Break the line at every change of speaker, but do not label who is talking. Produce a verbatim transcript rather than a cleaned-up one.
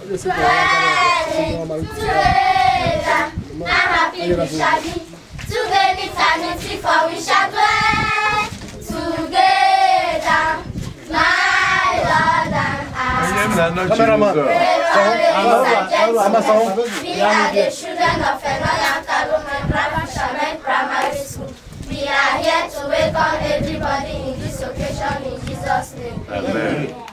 and happy we shall be. Together eternity, for we shall dwell together, my Lord and I.
Cameraman.
We are the children of Enohia Migrant Primary School. We are here to welcome everybody in this occasion in Jesus' name.
Amen.